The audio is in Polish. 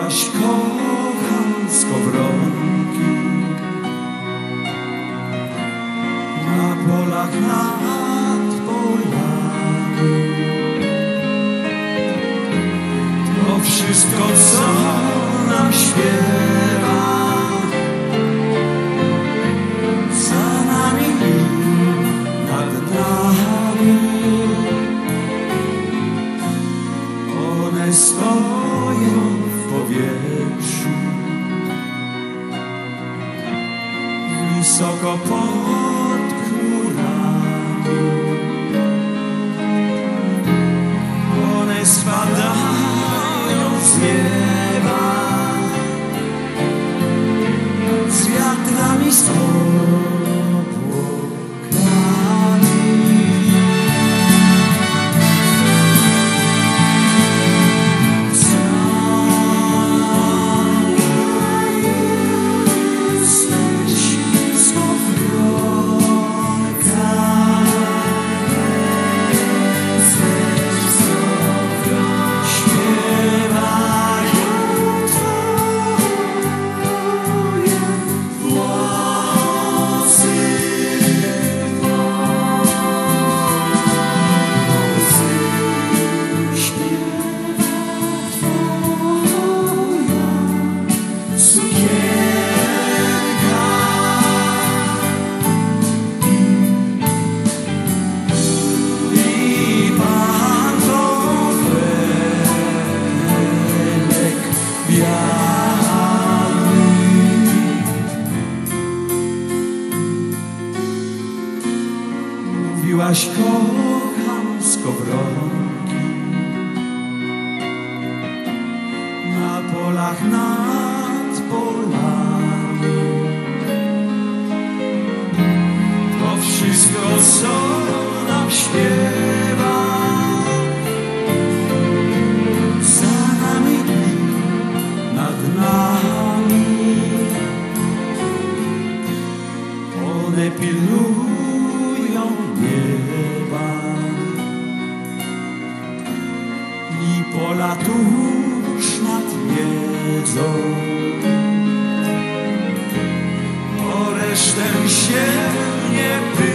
Mówiłaś, kocham skowronki na polach, nad polami. To wszystko, co nam śpiewa, za nami i nad nami. One stoją w powietrzu, wysoko pod chmurami. One spadają z nieba, z wiatrami, z Mówiłaś, kocham skowronki na polach, nad polami. To wszystko, co nam śpiewa, za nami i nad nami. One pilnują nieba i pola tuż nad wiedzą. O resztę się nie pyta.